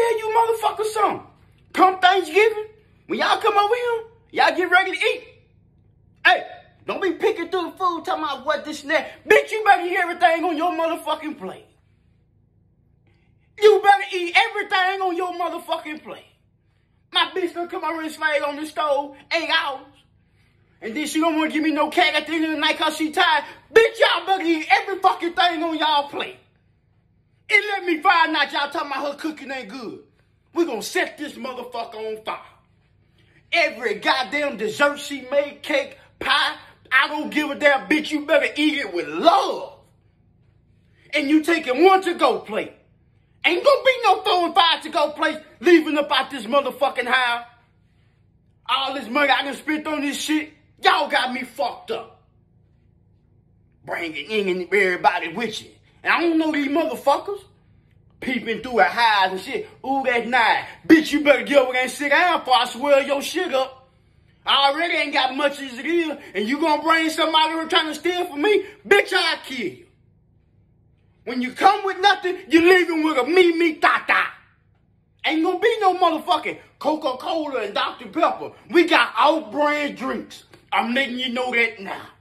tell you motherfuckers something. Come Thanksgiving, when y'all come over here, y'all get ready to eat. Hey, don't be picking through the food talking about what this and that. Bitch, you better eat everything on your motherfucking plate. You better eat everything on your motherfucking plate. My bitch gonna come over and slide on the stove 8 hours. And then she don't want to give me no cake at the end of the night because she tired. Bitch, y'all better eat every fucking thing on y'all plate. And let me find out y'all talking about her cooking ain't good. We gonna set this motherfucker on fire. Every goddamn dessert she made, cake, pie, I don't give a damn, bitch. You better eat it with love. And you taking one to-go plate. Ain't gonna be no throwing 5 to-go plates leaving up out this motherfucking house. All this money I done spent on this shit, y'all got me fucked up. Bringing in everybody with you. And I don't know these motherfuckers peeping through her eyes and shit. Ooh, that's nice. Bitch, you better get over there and sit down before I swell your shit up. I already ain't got much as it is, and you gonna bring somebody who trying to steal from me? Bitch, I'll kill you. When you come with nothing, you leaving with a me-ta-ta. Ain't gonna be no motherfucking Coca-Cola and Dr. Pepper. We got off-brand drinks. I'm letting you know that now.